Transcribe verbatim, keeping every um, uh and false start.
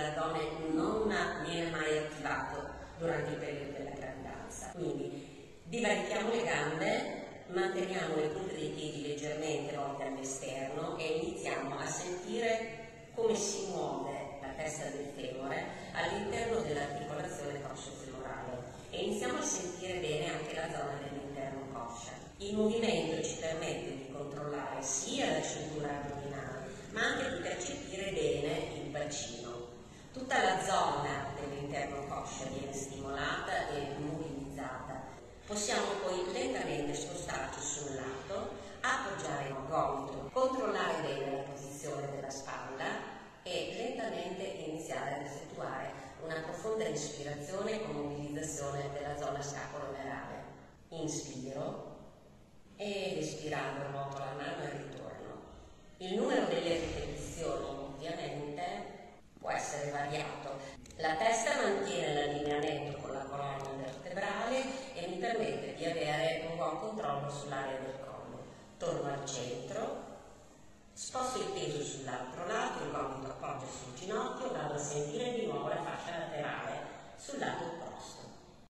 dell'addome non viene mai attivato durante il periodo della gravidanza. Quindi divarichiamo le gambe, manteniamo le punte dei piedi leggermente volte all'esterno e iniziamo a sentire come si muove la testa del femore all'interno dell'articolazione coscio-femorale e iniziamo a sentire bene anche la zona dell'interno coscia. Il movimento ci permette di controllare sia la cintura addominale ma anche di percepire bene il bacino. Tutta la zona dell'interno coscia viene stimolata e mobilizzata. Possiamo poi lentamente spostarci sul lato, appoggiare il gomito, controllare bene la posizione della spalla e lentamente iniziare ad effettuare una profonda ispirazione con mobilizzazione della zona scapolo-omerale. Inspiro ed espirando ruoto la mano e ritorno. Il numero delle ripetizioni ovviamente può essere variato. La testa mantiene l'allineamento con la colonna vertebrale e mi permette di avere un buon controllo sull'area del collo. Torno al centro, sposto il peso sull'altro lato, il gomito appoggia sul ginocchio, vado a sentire di nuovo la fascia laterale sul lato opposto.